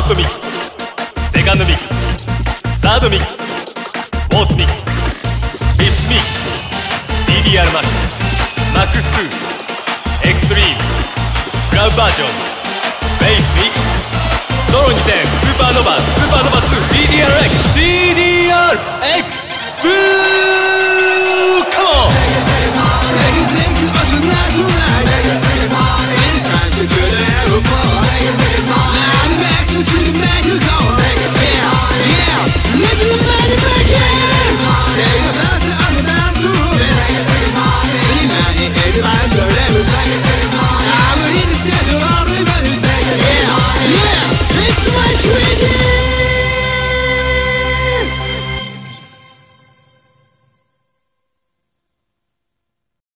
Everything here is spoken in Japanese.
ストミックス、セカンドミックス、サードミックス、フォースミックス、フィフスミックス、 DDR マックス、マックス2、エクストリーム、クラウドバージョン、ベースミックス、ソロ2000、スーパーノバ、スーパーノバ 2、 DDRX、 DDRX2